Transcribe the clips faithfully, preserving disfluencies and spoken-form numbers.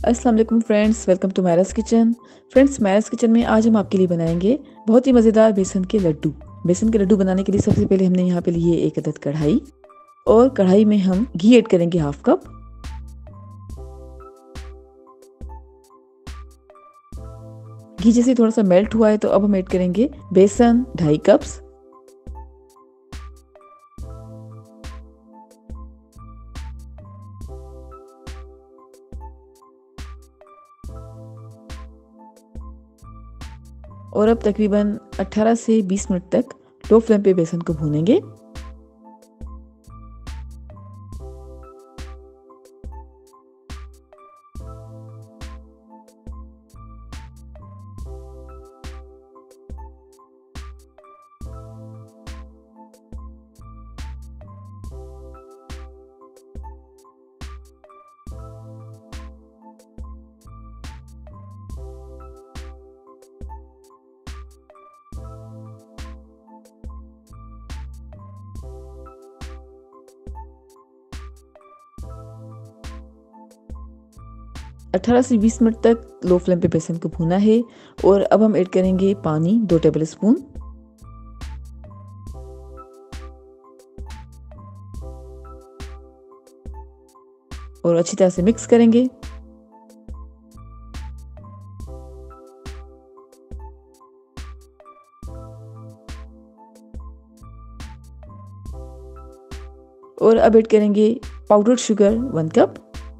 अस्सलाम वालेकुम friends, welcome to Mairas kitchen. Friends, Mairas kitchen में आज हम आपके लिए बनाएंगे बहुत ही मज़ेदार बेसन के लड्डू। बेसन के लड्डू बनाने के लिए सबसे पहले हमने यहाँ पे लिए एक अदद कढ़ाई और कढ़ाई में हम घी ऐड करेंगे हाफ कप। घी जैसे थोड़ा सा मेल्ट हुआ है तो अब हम ऐड करेंगे बेसन ढाई कप्स। और अब तकरीबन अठारह से बीस मिनट तक लो फ्लेम पे बेसन को भूनेंगे। अठारह से बीस मिनट तक लो फ्लेम पे बेसन को भूना है। और अब हम ऐड करेंगे पानी दो टेबल स्पून। और अच्छी तरह से मिक्स करेंगे। और अब ऐड करेंगे पाउडर्ड शुगर वन कप।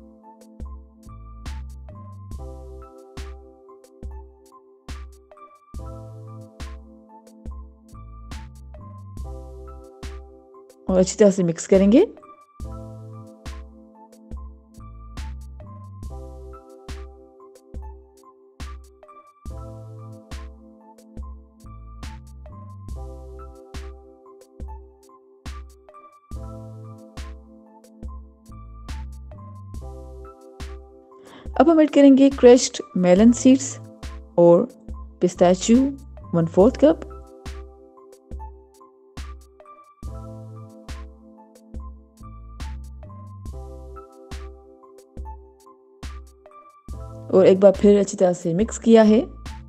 और अच्छी तरह से मिक्स करेंगे। अब हम ऐड करेंगे क्रश्ड मेलन सीड्स और पिस्ताचियो वन फोर्थ कप। और एक बार फिर अच्छी तरह से मिक्स किया है।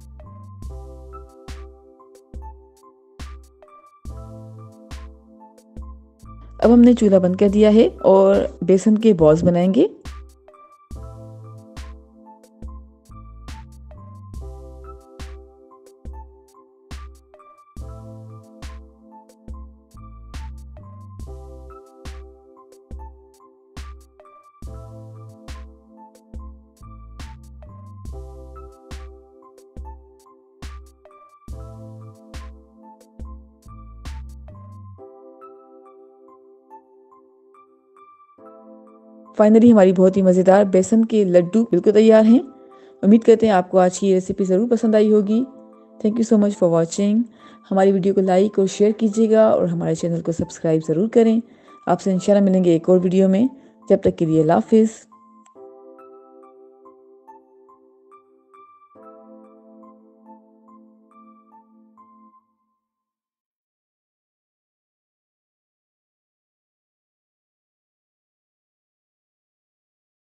अब हमने चूल्हा बंद कर दिया है और बेसन के बॉल्स बनाएंगे। फाइनली हमारी बहुत ही मज़ेदार बेसन के लड्डू बिल्कुल तैयार हैं। उम्मीद करते हैं आपको आज की ये रेसिपी ज़रूर पसंद आई होगी। Thank you so much for watching. हमारी वीडियो को लाइक और शेयर कीजिएगा और हमारे चैनल को सब्सक्राइब ज़रूर करें। आपसे इंशाल्लाह मिलेंगे एक और वीडियो में। जब तक के लिए अल्लाह हाफिज़।